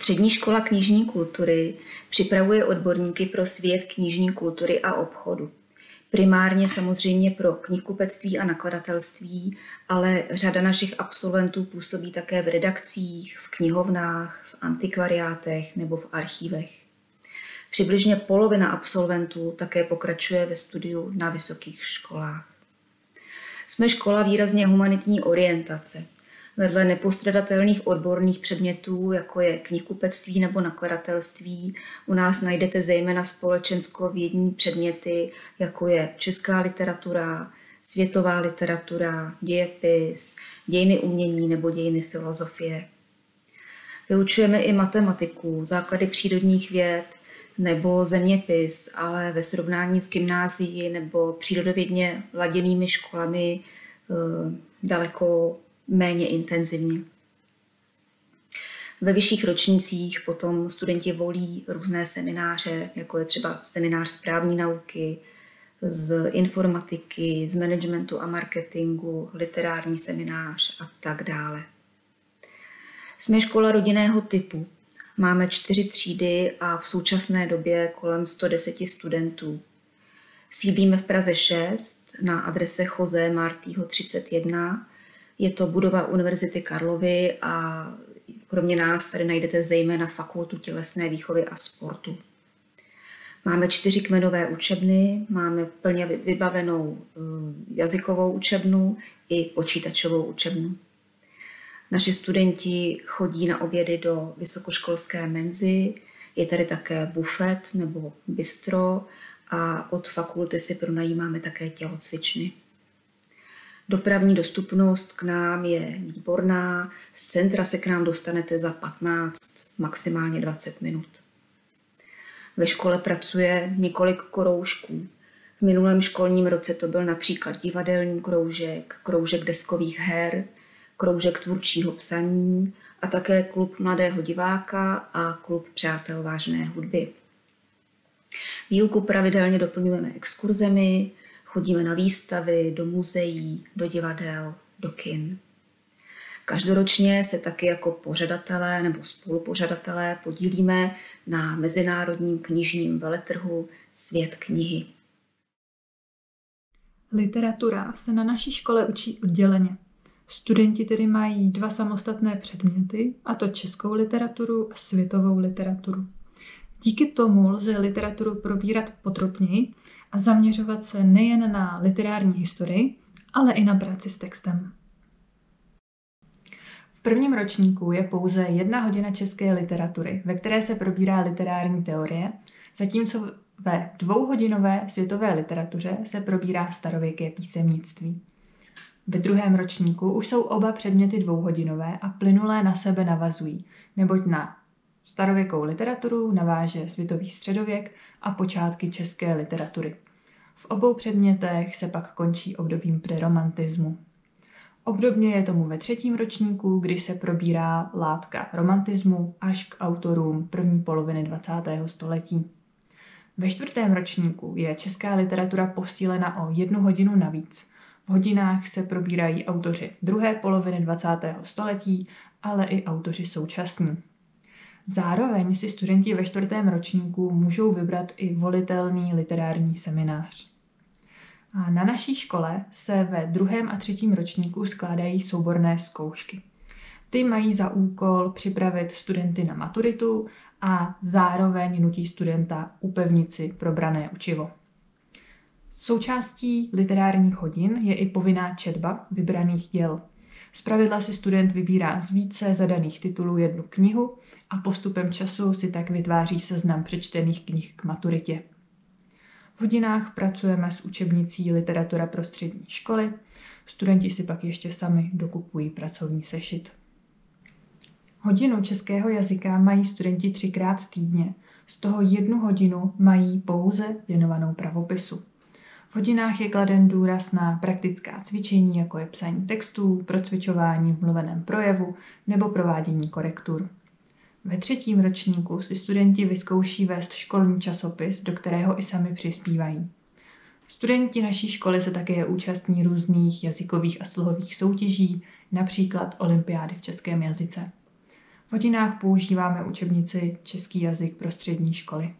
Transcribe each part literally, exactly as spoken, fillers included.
Střední škola knižní kultury připravuje odborníky pro svět knižní kultury a obchodu. Primárně samozřejmě pro knihkupectví a nakladatelství, ale řada našich absolventů působí také v redakcích, v knihovnách, v antikvariátech nebo v archívech. Přibližně polovina absolventů také pokračuje ve studiu na vysokých školách. Jsme škola výrazně humanitní orientace. Vedle nepostradatelných odborných předmětů, jako je knihkupectví nebo nakladatelství, u nás najdete zejména společenskovědní předměty, jako je česká literatura, světová literatura, dějepis, dějiny umění nebo dějiny filozofie. Vyučujeme i matematiku, základy přírodních věd nebo zeměpis, ale ve srovnání s gymnázií nebo přírodovědně laděnými školami daleko méně intenzivně. Ve vyšších ročnících potom studenti volí různé semináře, jako je třeba seminář správní nauky, z informatiky, z managementu a marketingu, literární seminář a tak dále. Jsme škola rodinného typu. Máme čtyři třídy a v současné době kolem sto deset studentů. Sídlíme v Praze šest na adrese José Martího třicet jedna. Je to budova Univerzity Karlovy a kromě nás tady najdete zejména Fakultu tělesné výchovy a sportu. Máme čtyři kmenové učebny, máme plně vybavenou jazykovou učebnu i počítačovou učebnu. Naši studenti chodí na obědy do vysokoškolské menzy, je tady také bufet nebo bistro a od fakulty si pronajímáme také tělocvičny. Dopravní dostupnost k nám je výborná, z centra se k nám dostanete za patnáct, maximálně dvacet minut. Ve škole pracuje několik kroužků. V minulém školním roce to byl například divadelní kroužek, kroužek deskových her, kroužek tvůrčího psaní a také klub mladého diváka a klub přátel vážné hudby. Výuku pravidelně doplňujeme exkurzemi, chodíme na výstavy, do muzeí, do divadel, do kin. Každoročně se taky jako pořadatelé nebo spolupořadatelé podílíme na mezinárodním knižním veletrhu Svět knihy. Literatura se na naší škole učí odděleně. Studenti tedy mají dva samostatné předměty, a to českou literaturu a světovou literaturu. Díky tomu lze literaturu probírat podrobněji a zaměřovat se nejen na literární historii, ale i na práci s textem. V prvním ročníku je pouze jedna hodina české literatury, ve které se probírá literární teorie, zatímco ve dvouhodinové světové literatuře se probírá starověké písemnictví. Ve druhém ročníku už jsou oba předměty dvouhodinové a plynulé na sebe navazují, neboť na starověkou literaturu naváže světový středověk a počátky české literatury. V obou předmětech se pak končí obdobím preromantismu. Obdobně je tomu ve třetím ročníku, kdy se probírá látka romantismu až k autorům první poloviny dvacátého století. Ve čtvrtém ročníku je česká literatura posílena o jednu hodinu navíc. V hodinách se probírají autoři druhé poloviny dvacátého století, ale i autoři současní. Zároveň si studenti ve čtvrtém ročníku můžou vybrat i volitelný literární seminář. A na naší škole se ve druhém a třetím ročníku skládají souborné zkoušky. Ty mají za úkol připravit studenty na maturitu a zároveň nutí studenta upevnit si probrané učivo. Součástí literárních hodin je i povinná četba vybraných děl. Zpravidla si student vybírá z více zadaných titulů jednu knihu a postupem času si tak vytváří seznam přečtených knih k maturitě. V hodinách pracujeme s učebnicí Literatura pro střední školy, studenti si pak ještě sami dokupují pracovní sešit. Hodinu českého jazyka mají studenti třikrát týdně, z toho jednu hodinu mají pouze věnovanou pravopisu. V hodinách je kladen důraz na praktická cvičení, jako je psaní textů, procvičování v mluveném projevu nebo provádění korektur. Ve třetím ročníku si studenti vyzkouší vést školní časopis, do kterého i sami přispívají. Studenti naší školy se také účastní různých jazykových a slohových soutěží, například olympiády v českém jazyce. V hodinách používáme učebnici Český jazyk pro střední školy.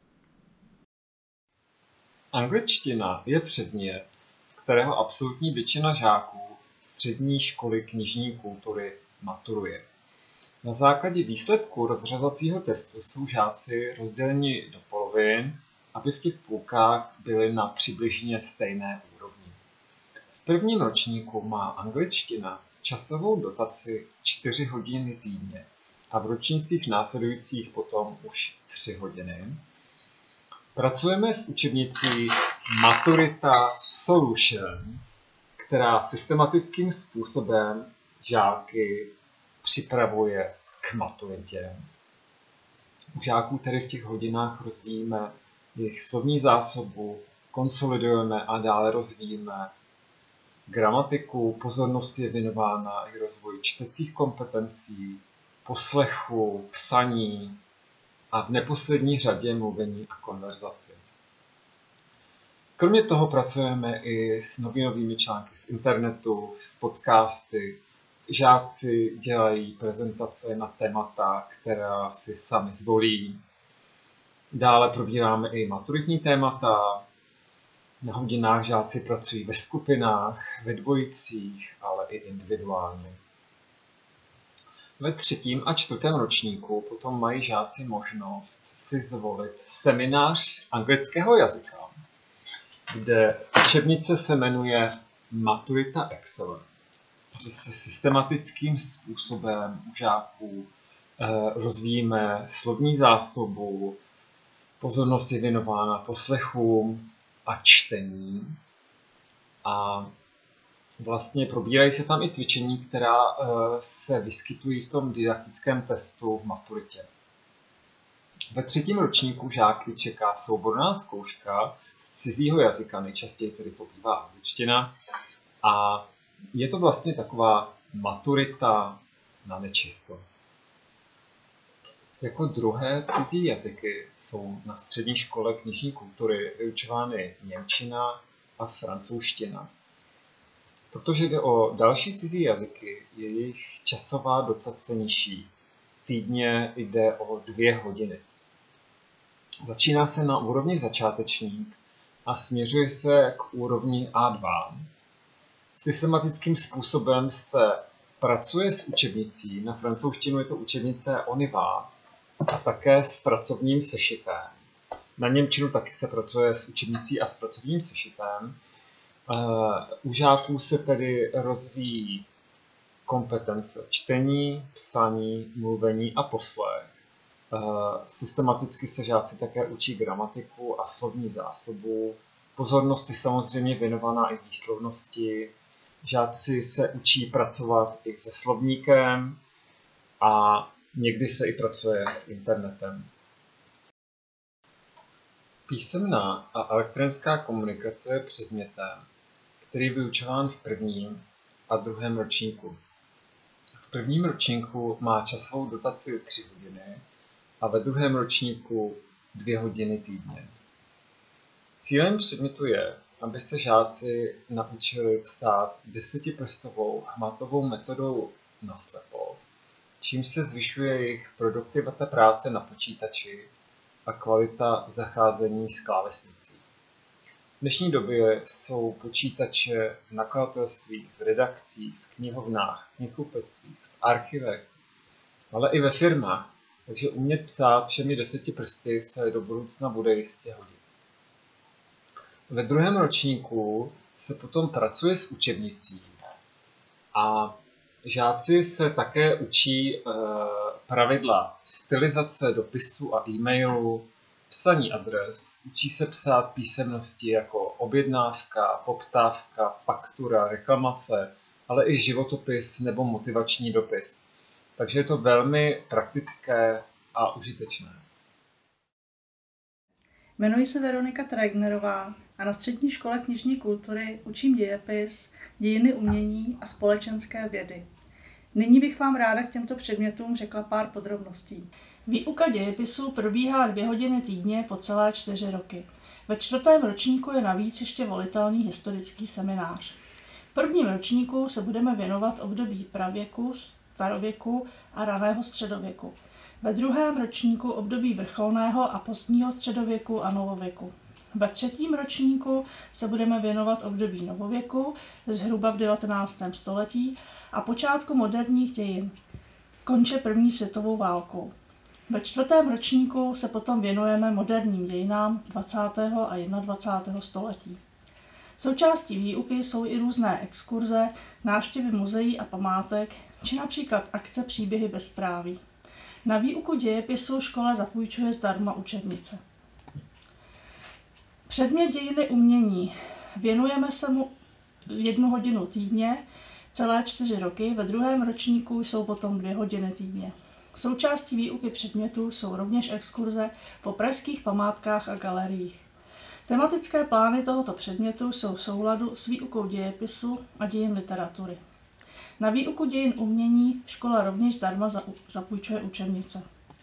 Angličtina je předmět, z kterého absolutní většina žáků střední školy knižní kultury maturuje. Na základě výsledků rozřazovacího testu jsou žáci rozděleni do polovin, aby v těch půlkách byli na přibližně stejné úrovni. V prvním ročníku má angličtina časovou dotaci čtyři hodiny týdně a v ročnících následujících potom už tři hodiny. Pracujeme s učebnicí Maturita Solutions, která systematickým způsobem žáky připravuje k maturitě. U žáků tedy v těch hodinách rozvíjíme jejich slovní zásobu, konsolidujeme a dále rozvíjíme gramatiku, pozornost je věnována i rozvoji čtecích kompetencí, poslechu, psaní a v neposlední řadě mluvení a konverzaci. Kromě toho pracujeme i s novinovými články z internetu, s podcasty. Žáci dělají prezentace na témata, která si sami zvolí. Dále probíráme i maturitní témata. Na hodinách žáci pracují ve skupinách, ve dvojicích, ale i individuálně. Ve třetím a čtvrtém ročníku potom mají žáci možnost si zvolit seminář anglického jazyka, kde učebnice se jmenuje Maturita Excellence, kde se systematickým způsobem u žáků eh, rozvíjíme slovní zásobu, pozornost je věnována poslechům a čtení a vlastně probírají se tam i cvičení, která uh, se vyskytují v tom didaktickém testu v maturitě. Ve třetím ročníku žáky čeká souborná zkouška z cizího jazyka, nejčastěji tedy to bývá angličtina, a je to vlastně taková maturita na nečisto. Jako druhé cizí jazyky jsou na střední škole knižní kultury vyučovány němčina a francouzština. Protože jde o další cizí jazyky, je jejich časová dotace nižší. Týdně jde o dvě hodiny. Začíná se na úrovni začátečník a směřuje se k úrovni á dva. Systematickým způsobem se pracuje s učebnicí, na francouzštinu je to učebnice Oniva, a také s pracovním sešitem. Na němčinu taky se pracuje s učebnicí a s pracovním sešitem. U žáků se tedy rozvíjí kompetence čtení, psaní, mluvení a poslech. Systematicky se žáci také učí gramatiku a slovní zásobu. Pozornost je samozřejmě věnovaná i výslovnosti. Žáci se učí pracovat i se slovníkem a někdy se i pracuje s internetem. Písemná a elektronická komunikace je předmětem, který je vyučován v prvním a druhém ročníku. V prvním ročníku má časovou dotaci tři hodiny a ve druhém ročníku dvě hodiny týdně. Cílem předmětu je, aby se žáci naučili psát desetiprstovou hmatovou metodou naslepo, čímž se zvyšuje jejich produktivita práce na počítači a kvalita zacházení s klávesnicí. V dnešní době jsou počítače v nakladatelstvích, v redakcích, v knihovnách, v knihkupectvích, v archivech, ale i ve firmách, takže umět psát všemi deseti prsty se do budoucna bude jistě hodit. Ve druhém ročníku se potom pracuje s učebnicí a žáci se také učí e, pravidla stylizace dopisu a e-mailu, psaní adres, učí se psát písemnosti jako objednávka, poptávka, faktura, reklamace, ale i životopis nebo motivační dopis. Takže je to velmi praktické a užitečné. Jmenuji se Veronika Treignerová a na střední škole knižní kultury učím dějepis, dějiny umění a společenské vědy. Nyní bych vám ráda k těmto předmětům řekla pár podrobností. Výuka dějepisu probíhá dvě hodiny týdně po celé čtyři roky. Ve čtvrtém ročníku je navíc ještě volitelný historický seminář. V prvním ročníku se budeme věnovat období pravěku starověku a raného středověku. Ve druhém ročníku období vrcholného a pozdního středověku a novověku. Ve třetím ročníku se budeme věnovat období novověku, zhruba v devatenáctém století, a počátku moderních dějin, konče první světovou válkou. Ve čtvrtém ročníku se potom věnujeme moderním dějinám dvacátého a jednadvacátého století. Součástí výuky jsou i různé exkurze, návštěvy muzeí a památek, či například akce Příběhy bezpráví. Na výuku dějepisu škola zapůjčuje zdarma učebnice. Předmět dějiny umění. Věnujeme se mu jednu hodinu týdně, celé čtyři roky, ve druhém ročníku jsou potom dvě hodiny týdně. Součástí výuky předmětů jsou rovněž exkurze po pražských památkách a galeriích. Tematické plány tohoto předmětu jsou v souladu s výukou dějepisu a dějin literatury. Na výuku dějin umění škola rovněž zdarma zapůjčuje učebnice.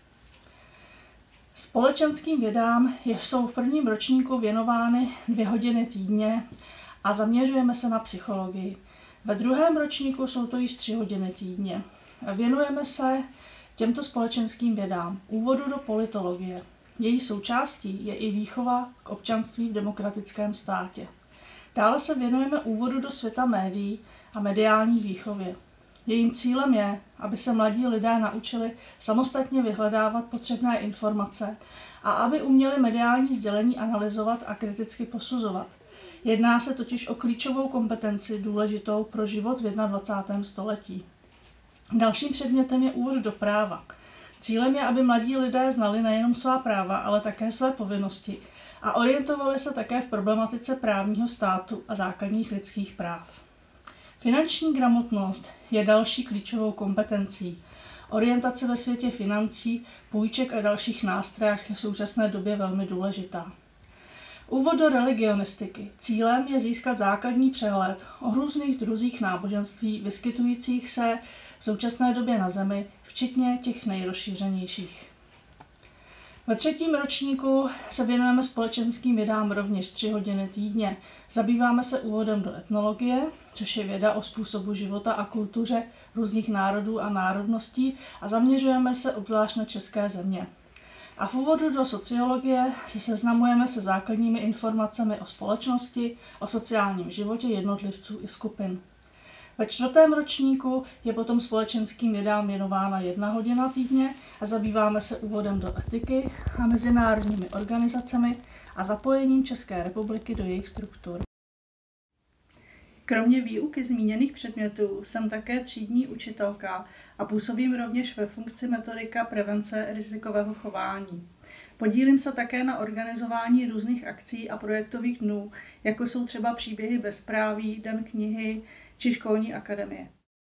Společenským vědám jsou v prvním ročníku věnovány dvě hodiny týdně a zaměřujeme se na psychologii. Ve druhém ročníku jsou to již tři hodiny týdně. Věnujeme se těmto společenským vědám, úvodu do politologie. Její součástí je i výchova k občanství v demokratickém státě. Dále se věnujeme úvodu do světa médií a mediální výchově. Jejím cílem je, aby se mladí lidé naučili samostatně vyhledávat potřebné informace a aby uměli mediální sdělení analyzovat a kriticky posuzovat. Jedná se totiž o klíčovou kompetenci důležitou pro život v dvacátém prvním století. Dalším předmětem je úvod do práva. Cílem je, aby mladí lidé znali nejenom svá práva, ale také své povinnosti a orientovali se také v problematice právního státu a základních lidských práv. Finanční gramotnost je další klíčovou kompetencí. Orientace ve světě financí, půjček a dalších nástrojích je v současné době velmi důležitá. Úvod do religionistiky. Cílem je získat základní přehled o různých druzích náboženství vyskytujících se v současné době na Zemi, včetně těch nejrozšířenějších. Ve třetím ročníku se věnujeme společenským vědám rovněž tři hodiny týdně. Zabýváme se úvodem do etnologie, což je věda o způsobu života a kultuře různých národů a národností, a zaměřujeme se obzvlášť na české země. A v úvodu do sociologie se seznamujeme se základními informacemi o společnosti, o sociálním životě jednotlivců i skupin. Ve čtvrtém ročníku je potom společenským vědám věnována jedna hodina týdně a zabýváme se úvodem do etiky a mezinárodními organizacemi a zapojením České republiky do jejich struktur. Kromě výuky zmíněných předmětů jsem také třídní učitelka a působím rovněž ve funkci metodika prevence rizikového chování. Podílím se také na organizování různých akcí a projektových dnů, jako jsou třeba Příběhy bezpráví, Den knihy či školní akademie.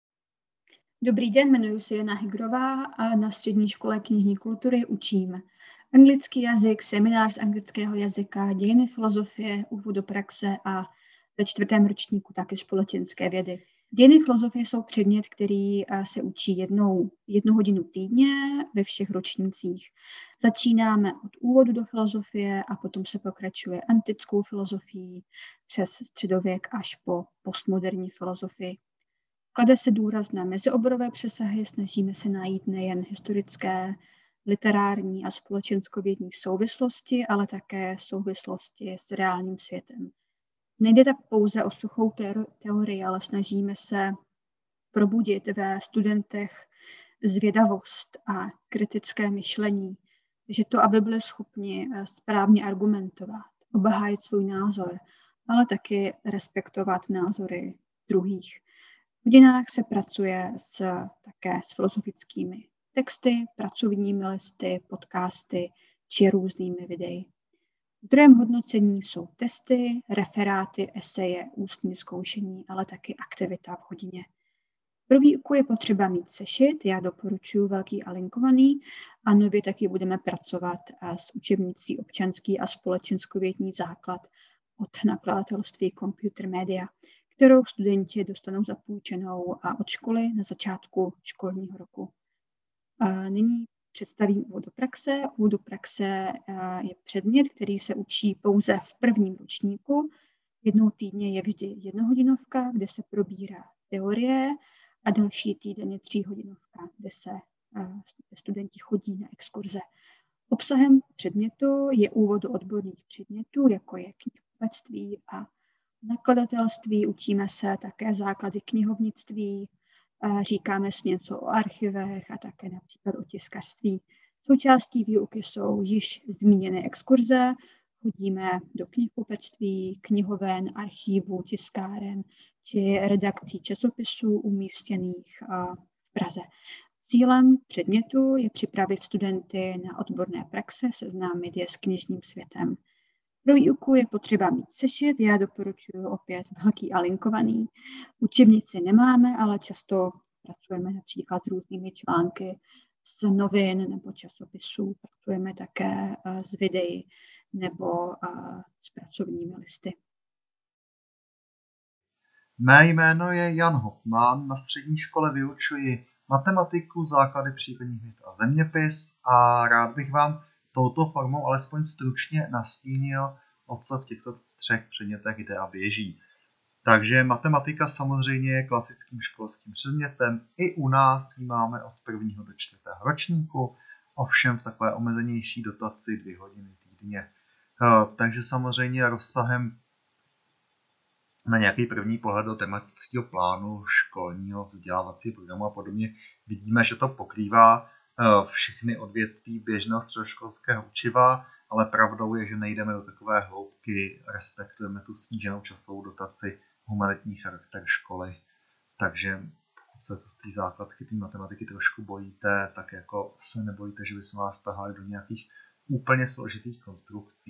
Dobrý den, jmenuji se Jana Hygrová a na Střední škole knižní kultury učím anglický jazyk, seminář z anglického jazyka, dějiny filozofie, úvod do praxe a ve čtvrtém ročníku taky společenské vědy. Dějiny filozofie jsou předmět, který se učí jednou, jednu hodinu týdně ve všech ročnících. Začínáme od úvodu do filozofie a potom se pokračuje antickou filozofií přes středověk až po postmoderní filozofii. Klade se důraz na mezioborové přesahy, snažíme se najít nejen historické, literární a společenskovědní souvislosti, ale také souvislosti s reálným světem. Nejde tak pouze o suchou teorii, ale snažíme se probudit ve studentech zvědavost a kritické myšlení, že to, aby byli schopni správně argumentovat, obhájit svůj názor, ale taky respektovat názory druhých. V hodinách se pracuje s, také s filozofickými texty, pracovními listy, podcasty či různými videi. V druhém hodnocení jsou testy, referáty, eseje, ústní zkoušení, ale taky aktivita v hodině. Pro výuku je potřeba mít sešit, já doporučuji velký a linkovaný, a nově taky budeme pracovat s učebnicí Občanský a společenskovědní základ od nakladatelství Computer Media, kterou studenti dostanou zapůjčenou od školy na začátku školního roku. A nyní představím úvod do praxe. Úvod do praxe je předmět, který se učí pouze v prvním ročníku. Jednou týdně je vždy jednohodinovka, kde se probírá teorie a další týden je tříhodinovka, kde se studenti chodí na exkurze. Obsahem předmětu je úvod do odborných předmětů, jako je knihkupectví a nakladatelství. Učíme se také základy knihovnictví, říkáme si něco o archivech a také například o tiskařství. Součástí výuky jsou již zmíněné exkurze, chodíme do knihkupectví, knihoven, archívů, tiskáren či redakcí časopisů umístěných v Praze. Cílem předmětu je připravit studenty na odborné praxe, seznámit je s knižním světem. Pro výuku je potřeba mít sešit, já doporučuji opět velký a linkovaný. Učebnici nemáme, ale často pracujeme například s různými články z novin nebo časopisů, pracujeme také s videí nebo s pracovními listy. Mé jméno je Jan Hofmann, na střední škole vyučuji matematiku, základy přírodních věd a zeměpis a rád bych vám touto formou alespoň stručně nastínil, o co v těchto třech předmětech jde a běží. Takže matematika samozřejmě je klasickým školským předmětem. I u nás ji máme od prvního do čtvrtého ročníku, ovšem v takové omezenější dotaci dvě hodiny týdně. Takže samozřejmě rozsahem na nějaký první pohled do tematického plánu školního vzdělávacího programu a podobně vidíme, že to pokrývá všechny odvětví běžného středoškolského učiva, ale pravdou je, že nejdeme do takové hloubky, respektujeme tu sníženou časovou dotaci, humanitní charakter školy. Takže pokud se z té základky té matematiky trošku bojíte, tak jako se nebojíte, že bychom vás tahali do nějakých úplně složitých konstrukcí.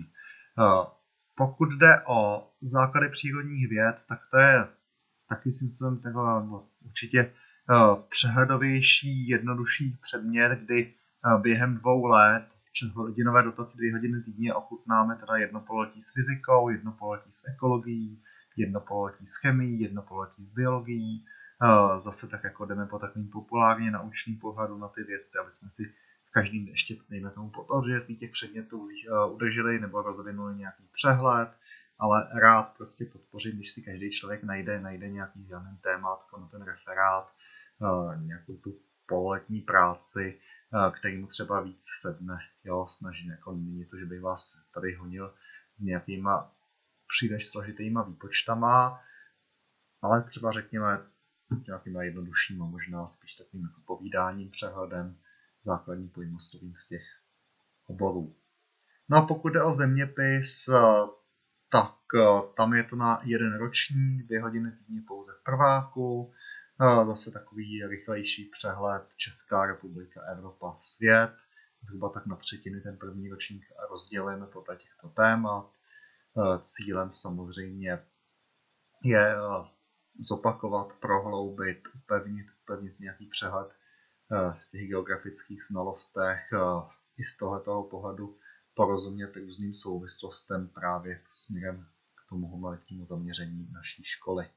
Pokud jde o základy přírodních věd, tak to je taky si myslím určitě přehledovější, jednodušší předmět, kdy během dvou let hodinové dotaci dvě hodiny týdně ochutnáme teda jedno pololetí s fyzikou, jedno pololetí s ekologií, jedno pololetí s chemií, jedno pololetí s biologií. Zase tak jako jdeme po takovým populárně naučným pohledu na ty věci, aby jsme si v každém ještě, dejme tomu, pododvětví těch předmětů udrželi nebo rozvinuli nějaký přehled, ale rád prostě podpořím, když si každý člověk najde, najde nějaký daný témátko na ten referát, nějakou tu pololetní práci, který mu třeba víc sedne. Jo, snažím, jako není to, že bych vás tady honil s nějakýma příliš složitýma výpočtama, ale třeba řekněme nějakýma jednoduššíma, možná spíš takovým jako povídáním, přehledem, základní pojmoslovím z těch oborů. No a pokud jde o zeměpis, tak tam je to na jeden ročník, dvě hodiny týdně pouze v prváku, zase takový rychlejší přehled Česká republika, Evropa, svět, zhruba tak na třetiny ten první ročník rozdělujeme podle těchto témat. Cílem samozřejmě je zopakovat, prohloubit, upevnit, upevnit nějaký přehled v těch geografických znalostech, i z tohoto pohledu porozumět různým souvislostem právě směrem k tomu humanitnímu zaměření naší školy.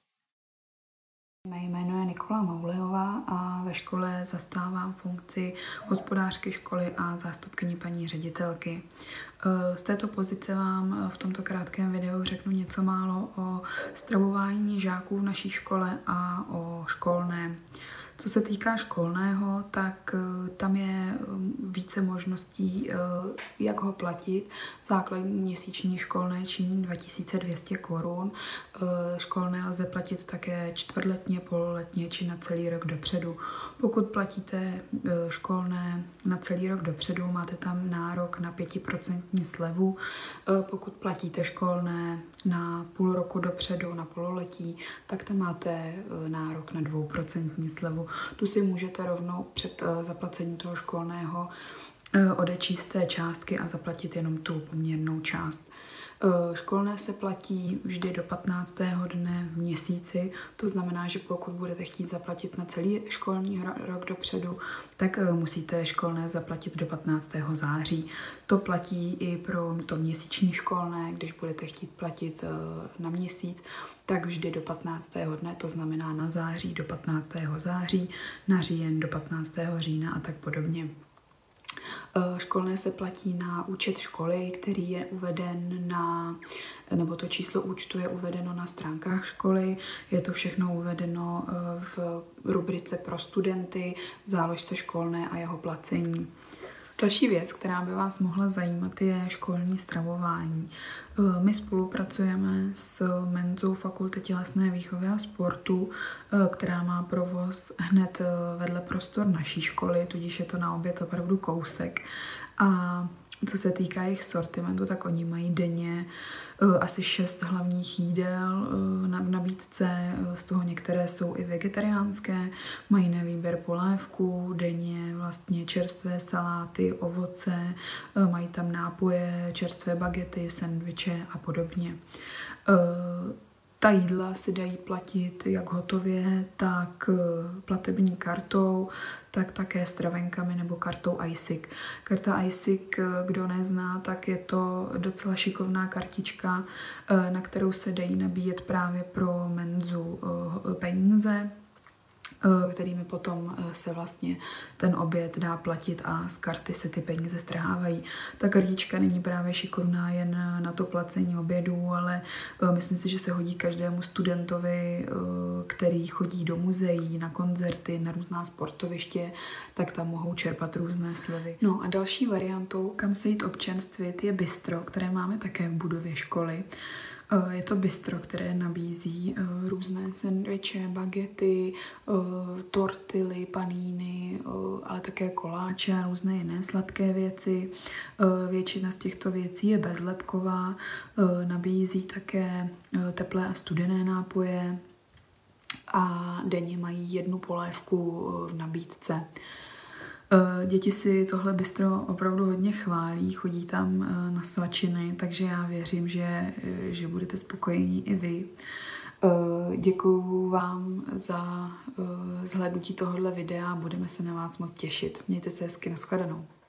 Mé jméno je Nikola Mauleová a ve škole zastávám funkci hospodářky školy a zástupkyni paní ředitelky. Z této pozice vám v tomto krátkém videu řeknu něco málo o stravování žáků v naší škole a o školném. Co se týká školného, tak tam je více možností, jak ho platit. Základní měsíční školné činí dva tisíce dvě stě korun. Školné lze platit také čtvrtletně, pololetně či na celý rok dopředu. Pokud platíte školné na celý rok dopředu, máte tam nárok na pětiprocentní slevu. Pokud platíte školné na půl roku dopředu, na pololetí, tak tam máte nárok na dvouprocentní slevu. Tu si můžete rovnou před zaplacením toho školného odečíst té částky a zaplatit jenom tu poměrnou část. Školné se platí vždy do patnáctého dne v měsíci, to znamená, že pokud budete chtít zaplatit na celý školní rok dopředu, tak musíte školné zaplatit do patnáctého září. To platí i pro to měsíční školné, když budete chtít platit na měsíc, tak vždy do patnáctého dne, to znamená na září do patnáctého září, na říjen do patnáctého října a tak podobně. Školné se platí na účet školy, který je uveden na, nebo to číslo účtu je uvedeno na stránkách školy. Je to všechno uvedeno v rubrice pro studenty, v záložce školné a jeho placení. Další věc, která by vás mohla zajímat, je školní stravování. My spolupracujeme s Menzou Fakulty tělesné výchovy a sportu, která má provoz hned vedle prostor naší školy, tudíž je to na oběd opravdu kousek. A co se týká jejich sortimentu, tak oni mají denně asi šest hlavních jídel na nabídce, z toho některé jsou i vegetariánské, mají na výběr polévku, denně vlastně čerstvé saláty, ovoce, mají tam nápoje, čerstvé bagety, sendviče a podobně. Ta jídla si dají platit jak hotově, tak platební kartou, tak také stravenkami nebo kartou I S I C. Karta I S I C, kdo nezná, tak je to docela šikovná kartička, na kterou se dají nabíjet právě pro Menzu peníze, kterými potom se vlastně ten oběd dá platit a z karty se ty peníze strhávají. Ta kartička není právě šikovná jen na to placení obědů, ale myslím si, že se hodí každému studentovi, který chodí do muzeí, na koncerty, na různá sportoviště, tak tam mohou čerpat různé slevy. No a další variantou, kam se jít občerstvit, je bistro, které máme také v budově školy. Je to bistro, které nabízí různé sendviče, bagety, tortily, paníny, ale také koláče a různé jiné sladké věci. Většina z těchto věcí je bezlepková, nabízí také teplé a studené nápoje a denně mají jednu polévku v nabídce. Děti si tohle bistro opravdu hodně chválí, chodí tam na svačiny, takže já věřím, že, že budete spokojení i vy. Děkuju vám za zhlédnutí tohohle videa a budeme se na vás moc těšit. Mějte se hezky, nashledanou.